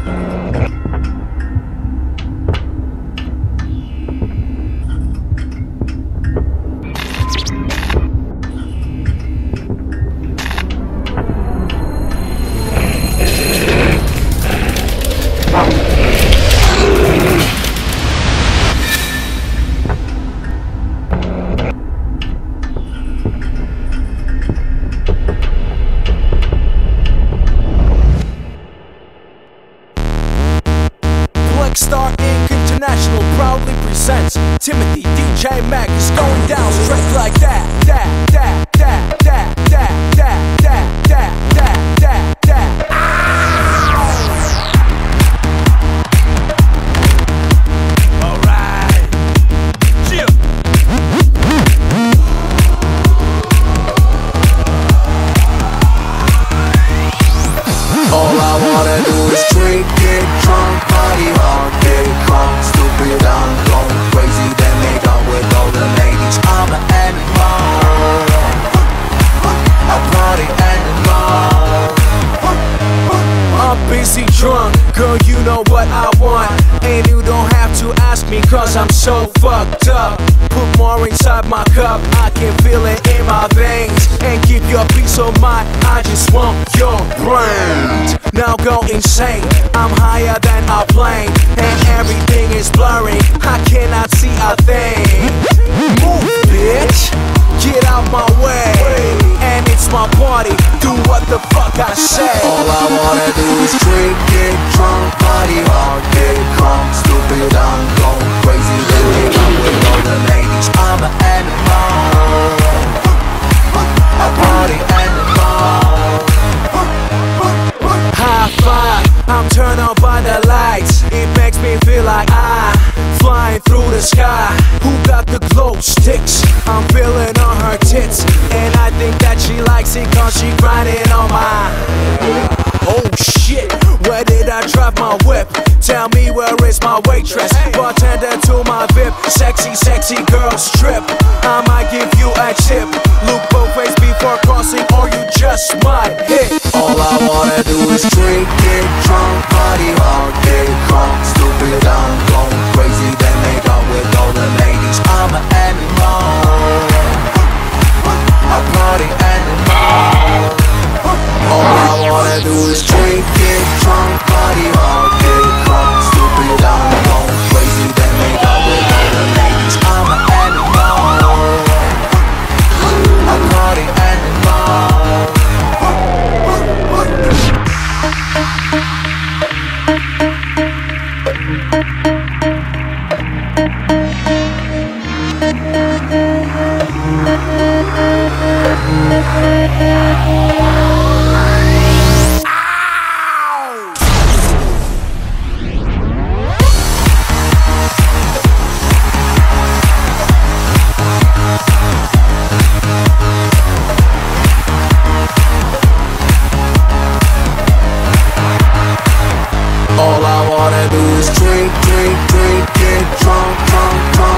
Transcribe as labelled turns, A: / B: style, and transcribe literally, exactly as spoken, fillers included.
A: Star Incorporated International proudly presents Timothy D J Mac is going down straight like that, that, that, that, that, that, that, that, that, that, that, that. Alright, chill.
B: All I wanna do is drink, get drunk, party hard, get drunk, stupid, I'm going crazy, then make up with all the ladies. I'm an animal, a party animal.
A: I'm busy drunk, girl, you know what I want. And you don't have to ask me, cause I'm so fucked up. Put more inside my cup, I can feel it in my veins. And keep your peace of mind, I just want your brains. Now go insane, I'm higher than a plane. And everything is blurry, I cannot see a thing. Move, bitch, get out my way. And it's my party, do what the fuck I say.
B: All I wanna do is drink, get drunk, party hard, get drunk, stupid, I'm going crazy, then make up with all the ladies. I'm an animal, a party animal.
A: High five, I'm turned on by the lights. It makes me feel like I'm flying through the sky. Who got the glow sticks? I'm feeling on her tits. And I think that she likes it cause she grinding on mine. Oh shit, where did I drive my whip? Tell me where is my waitress? Bartender to my V I P. Sexy, sexy girl strip. I might give you a tip. Look both ways before crossing or you just might hit.
B: All I wanna do is drink, get drunk, party hard, get drunk, stupid, I'm going crazy, then make up with all the ladies. I'm an animal, a party animal. All I wanna do is drink, get drunk, party hard, get drunk, stupid, I'm going crazy, then make up with all the ladies. I'm an animal, a party animal. All I wanna do is drink, drink, drink, get drunk, drunk, drunk.